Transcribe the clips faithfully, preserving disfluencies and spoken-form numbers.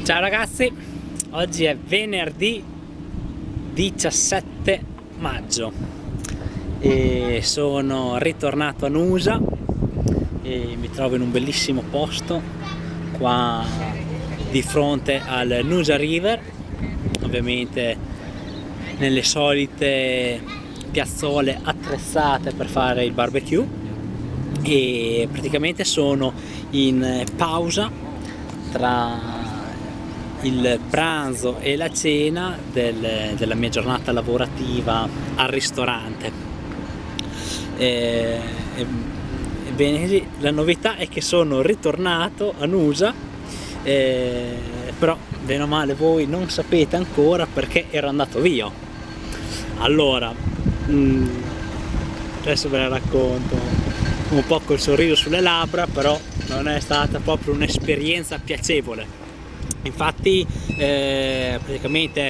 Ciao ragazzi, oggi è venerdì diciassette maggio e sono ritornato a Nusa e mi trovo in un bellissimo posto qua di fronte al Nusa River, ovviamente nelle solite piazzole attrezzate per fare il barbecue, e praticamente sono in pausa tra il pranzo e la cena del, della mia giornata lavorativa al ristorante. E, ebbene, la novità è che sono ritornato a Nusa, eh, però bene o male voi non sapete ancora perché ero andato via. Allora, mh, adesso ve la racconto un po' col sorriso sulle labbra, però non è stata proprio un'esperienza piacevole. Infatti eh, praticamente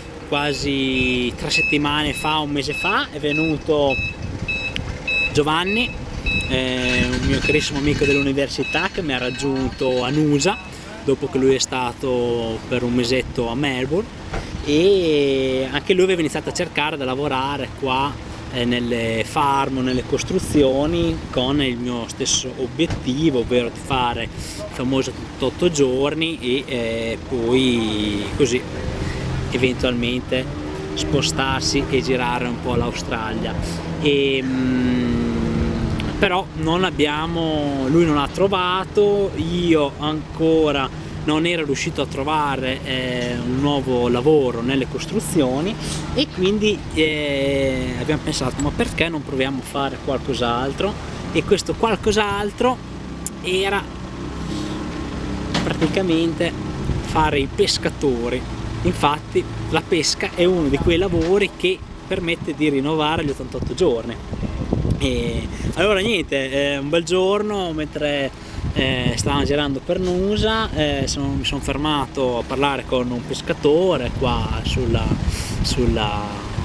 quasi tre settimane fa, un mese fa, è venuto Giovanni, eh, un mio carissimo amico dell'università, che mi ha raggiunto a Nusa dopo che lui è stato per un mesetto a Melbourne, e anche lui aveva iniziato a cercare da lavorare qua eh, nelle farm, nelle costruzioni, con il mio stesso obiettivo, ovvero di fare il famoso trentotto giorni e eh, poi così eventualmente spostarsi e girare un po' l'Australia. E mh, però non abbiamo, lui non ha trovato, io ancora non ero riuscito a trovare eh, un nuovo lavoro nelle costruzioni, e quindi eh, abbiamo pensato, ma perché non proviamo a fare qualcos'altro? E questo qualcos'altro era praticamente fare i pescatori. Infatti la pesca è uno di quei lavori che permette di rinnovare gli ottantotto giorni. E allora niente, eh, un bel giorno mentre eh, stavamo girando per Nusa, eh, sono, mi sono fermato a parlare con un pescatore qua sulla, sulla,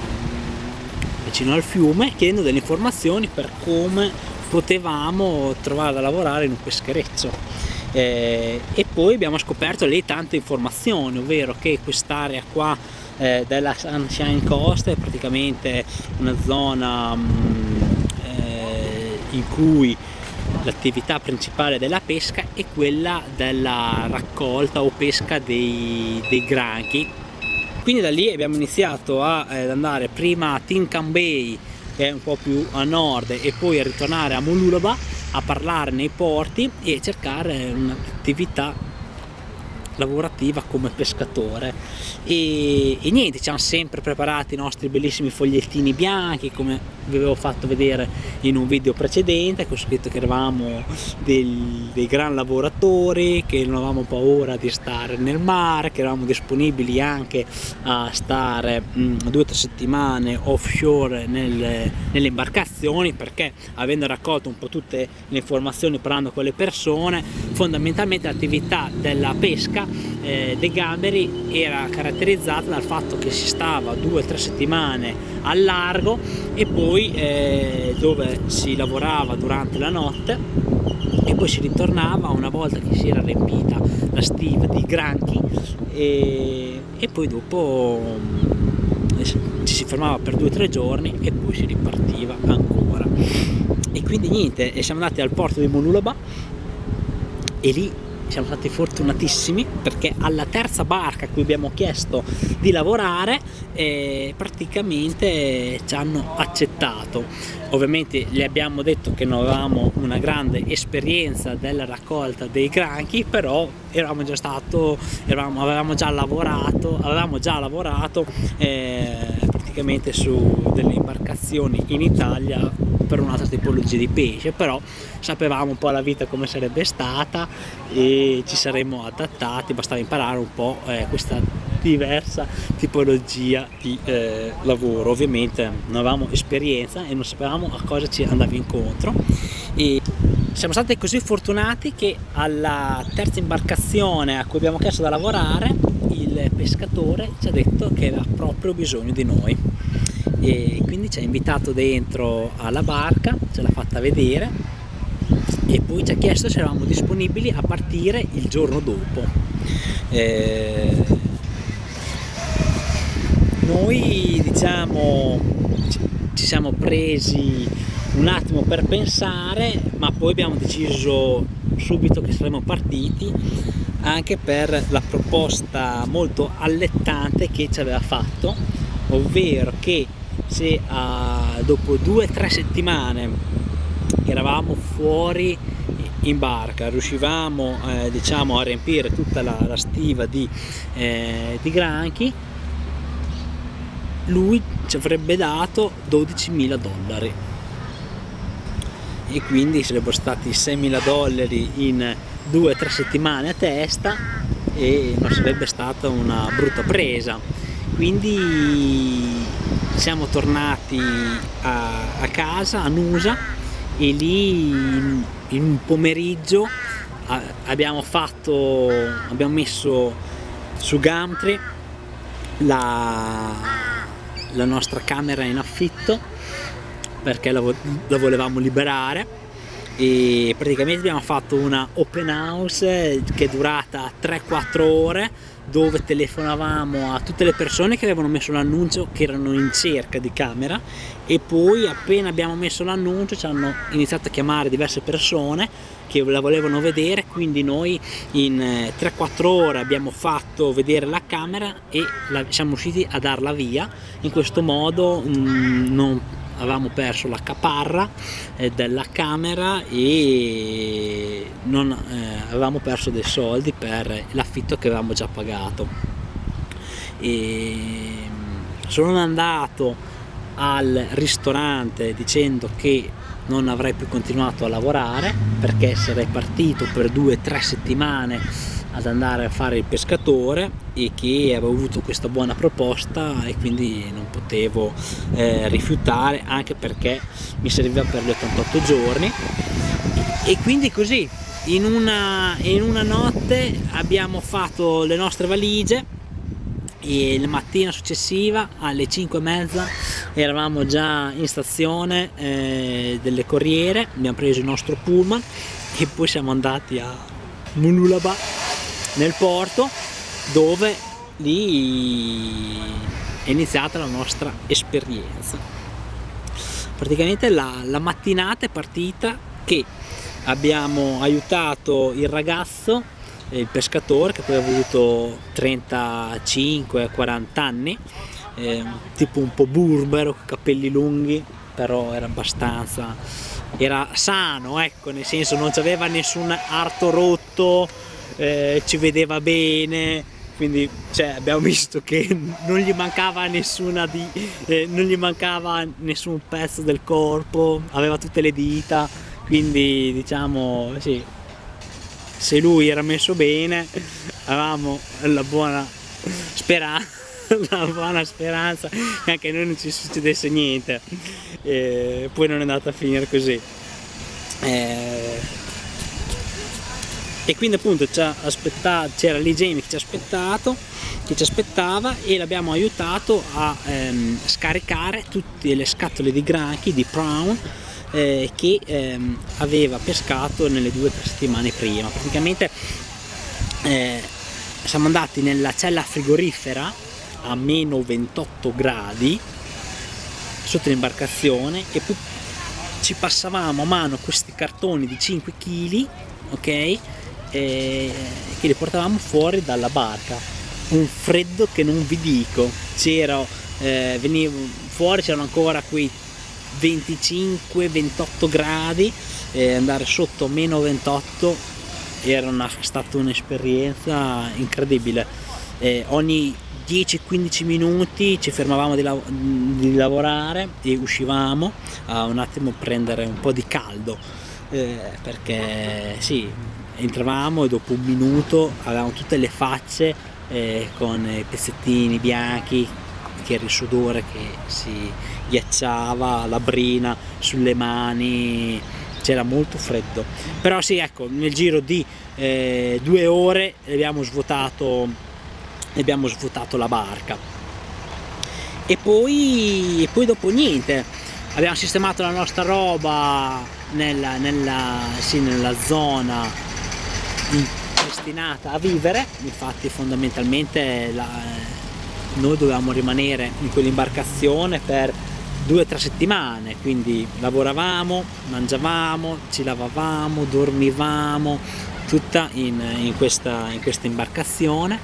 vicino al fiume, chiedendo delle informazioni per come potevamo trovare da lavorare in un peschereccio. Eh, e poi abbiamo scoperto lì tante informazioni, ovvero che quest'area qua eh, della Sunshine Coast è praticamente una zona mh, eh, in cui l'attività principale della pesca è quella della raccolta o pesca dei, dei granchi. Quindi da lì abbiamo iniziato a, ad andare prima a Tinkan Bay, che è un po' più a nord, e poi a ritornare a Mooloolaba a parlare nei porti e cercare un'attività lavorativa come pescatore. E, e niente, ci hanno sempre preparati i nostri bellissimi fogliettini bianchi, come vi avevo fatto vedere in un video precedente, con scritto che eravamo dei, dei gran lavoratori, che non avevamo paura di stare nel mare, che eravamo disponibili anche a stare mh, due o tre settimane offshore nel, nelle imbarcazioni, perché avendo raccolto un po' tutte le informazioni, parlando con le persone, fondamentalmente l'attività della pesca eh, dei gamberi era caratterizzata dal fatto che si stava due o tre settimane al largo e poi eh, dove si lavorava durante la notte e poi si ritornava una volta che si era riempita la stiva di granchi, e, e poi dopo eh, ci si fermava per due o tre giorni e poi si ripartiva ancora. E quindi niente, e siamo andati al porto di Mooloolaba e lì siamo stati fortunatissimi, perché alla terza barca a cui abbiamo chiesto di lavorare eh, praticamente ci hanno accettato. Ovviamente gli abbiamo detto che non avevamo una grande esperienza della raccolta dei granchi, però eravamo già stato, eravamo, avevamo già lavorato, avevamo già lavorato eh, praticamente su delle imbarcazioni in Italia per un'altra tipologia di pesce, però sapevamo un po' la vita come sarebbe stata e ci saremmo adattati, bastava imparare un po' eh, questa diversa tipologia di eh, lavoro. Ovviamente non avevamo esperienza e non sapevamo a cosa ci andava incontro, e siamo stati così fortunati che alla terza imbarcazione a cui abbiamo chiesto da lavorare il pescatore ci ha detto che aveva proprio bisogno di noi, e quindi ci ha invitato dentro alla barca, ce l'ha fatta vedere e poi ci ha chiesto se eravamo disponibili a partire il giorno dopo. Eh, noi diciamo ci siamo presi un attimo per pensare, ma poi abbiamo deciso subito che saremmo partiti, anche per la proposta molto allettante che ci aveva fatto, ovvero che se uh, dopo due o tre settimane eravamo fuori in barca, riuscivamo eh, diciamo a riempire tutta la, la stiva di, eh, di granchi, lui ci avrebbe dato dodicimila dollari, e quindi sarebbero stati seimila dollari in due o tre settimane a testa, e non sarebbe stata una brutta presa. Quindi siamo tornati a, a casa, a Nusa, e lì in, in un pomeriggio a, abbiamo fatto abbiamo messo su Gumtree la, la nostra camera in affitto, perché la, la volevamo liberare, e praticamente abbiamo fatto una open house che è durata tre quattro ore, dove telefonavamo a tutte le persone che avevano messo l'annuncio, che erano in cerca di camera, e poi appena abbiamo messo l'annuncio ci hanno iniziato a chiamare diverse persone che la volevano vedere, quindi noi in tre quattro ore abbiamo fatto vedere la camera e la, siamo riusciti a darla via. In questo modo mh, non avevamo perso la caparra eh, della camera, e non eh, avevamo perso dei soldi per l'affitto che avevamo già pagato. E sono andato al ristorante dicendo che non avrei più continuato a lavorare, perché sarei partito per due o tre settimane ad andare a fare il pescatore, e che avevo avuto questa buona proposta e quindi non potevo eh, rifiutare, anche perché mi serviva per gli ottantotto giorni. E quindi così in una, in una notte abbiamo fatto le nostre valigie, e la mattina successiva alle cinque e mezza eravamo già in stazione eh, delle Corriere, abbiamo preso il nostro pullman e poi siamo andati a Mooloolaba, nel porto, dove lì è iniziata la nostra esperienza. Praticamente la, la mattinata è partita che abbiamo aiutato il ragazzo, il pescatore, che poi ha avuto trentacinque quaranta anni, eh, tipo un po' burbero, capelli lunghi, però era abbastanza, era sano, ecco, nel senso non aveva nessun arto rotto, eh, ci vedeva bene, quindi cioè, abbiamo visto che non gli mancava nessuna di, eh, non gli mancava nessun pezzo del corpo, aveva tutte le dita, quindi diciamo sì, se lui era messo bene avevamo la buona speranza, la buona speranza che anche a noi non ci succedesse niente, e poi non è andata a finire così. Eh, e quindi appunto c'era lì Jamie che ci ha aspettato, che ci aspettava, e l'abbiamo aiutato a ehm, scaricare tutte le scatole di granchi, di prawn, eh, che ehm, aveva pescato nelle due o tre settimane prima. Praticamente eh, siamo andati nella cella frigorifera a meno ventotto gradi sotto l'imbarcazione, e poi ci passavamo a mano questi cartoni di cinque chili, ok? E che li portavamo fuori dalla barca, un freddo che non vi dico, c'era eh, venivo fuori, c'erano ancora quei venticinque ventotto gradi, e andare sotto meno ventotto era una, stata un'esperienza incredibile. Eh, ogni dieci quindici minuti ci fermavamo di, lav di lavorare e uscivamo a un attimo prendere un po' di caldo, eh, perché sì, entravamo e dopo un minuto avevamo tutte le facce eh, con i pezzettini bianchi, che era il sudore che si ghiacciava, la brina sulle mani, c'era molto freddo. Però sì, ecco, nel giro di eh, due ore abbiamo svuotato, abbiamo svuotato la barca. E poi, e poi dopo niente, abbiamo sistemato la nostra roba nella, nella, sì, nella zona destinata a vivere, infatti fondamentalmente la, noi dovevamo rimanere in quell'imbarcazione per due o tre settimane, quindi lavoravamo, mangiavamo, ci lavavamo, dormivamo, tutta in, in, questa, in questa imbarcazione.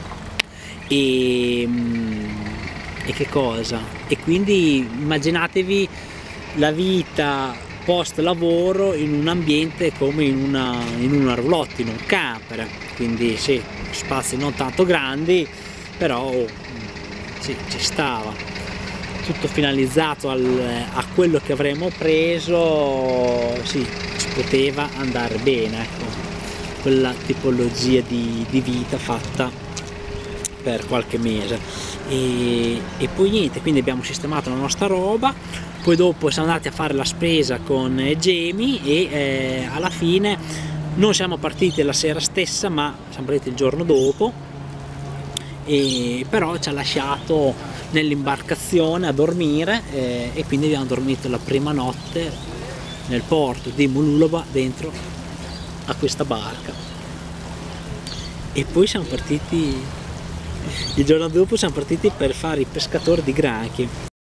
E, e che cosa? E quindi immaginatevi la vita post lavoro in un ambiente come in una, in una roulotte, in un camper, quindi sì, spazi non tanto grandi, però sì, ci stava, tutto finalizzato al, a quello che avremmo preso, sì, ci poteva andare bene, ecco, quella tipologia di, di vita fatta per qualche mese. E, e poi niente, quindi abbiamo sistemato la nostra roba, poi dopo siamo andati a fare la spesa con Jamie e eh, alla fine non siamo partiti la sera stessa, ma siamo partiti il giorno dopo, e però ci ha lasciato nell'imbarcazione a dormire, eh, e quindi abbiamo dormito la prima notte nel porto di Mooloolaba dentro a questa barca, e poi siamo partiti il giorno dopo siamo partiti per fare i pescatori di granchi.